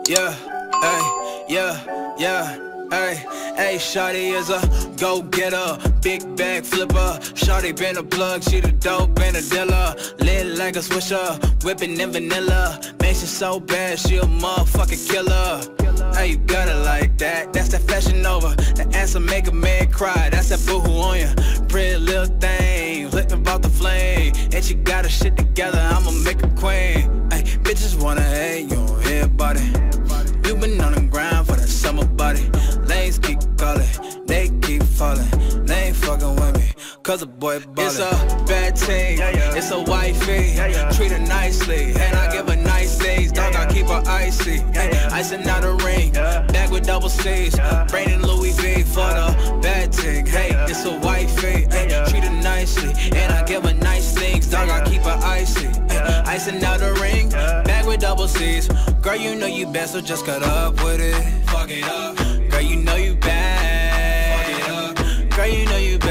Yeah, hey, yeah, hey, shawty is a go-getter, big bag flipper. Shawty been a plug, she the dope and a dealer. Lit like a swisher, whipping in vanilla. Man, she so bad, she a motherfucking killer. Hey, you got it like that, that's that Fashion Nova. The answer make a man cry, that's that boohoo on ya. Pretty little thing, lit about the flame. And she got her shit together, I'ma make her queen. Hey, bitches wanna hate, you don't hear about it. You been on the grind for that summer body. Lanes keep calling, they keep falling. They ain't fucking with me, cause a boy ballin'. It's a bad team, it's a wifey. Treat her nicely, and I give her nice days. Dog, I keep her icy. Icing out a ring, bag with double C's. Brandon Louis V for the bad thing. Hey, it's a wifey, treat her nicely, and I give her nice things. Dog, I keep her icy. Icing out a ring, bag with double C's. Girl, you know you bad, so just cut up with it. Fuck it up. Girl, you know you bad. Fuck it up. Girl, you know you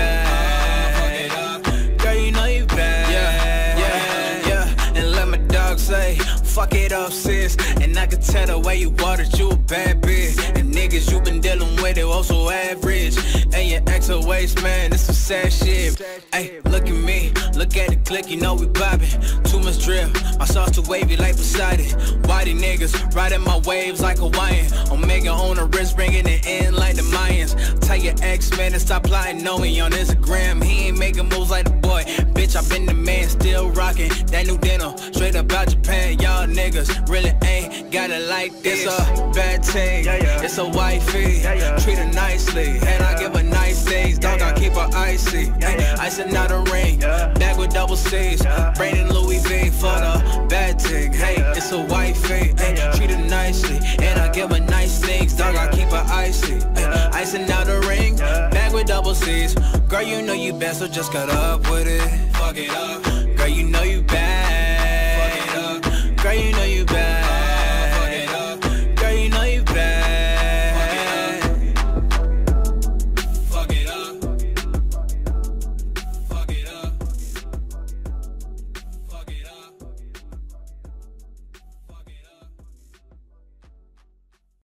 bad. Fuck it up. Girl, you know you bad. Yeah. And let my dog say, fuck it up, sis. And I can tell the way you watered, you a bad bitch. And niggas you been dealing with it also average. And your ex a waste, man, this some sad shit. Ay, look at me, look at the click, you know we poppin'. Too much drip, my sauce too wavy like Poseidon. Whitey niggas riding my waves like Hawaiian. Omega on the wrist, bringing it in like the Mayans. Tell your ex, man, to stop plotting on me on Instagram. He ain't making moves like the boy. Bitch, I been the man, still rockin' that new denim. Straight up out Japan, y'all niggas really ain't got it like this. It's a bad team, it's a wifey. Treat her nicely, and I give her nice things. Dog, I keep her icy. Icing out a ring, bag with double C's. Brandon Louis V for the bad thing. Hey, it's a wifey. Treat her nicely, and I give her nice things. Dog, I keep her icy. Icing out a ring, bag with double C's. Girl, you know you bad, so just cut up with it. Fuck it up. Girl, you know you bad.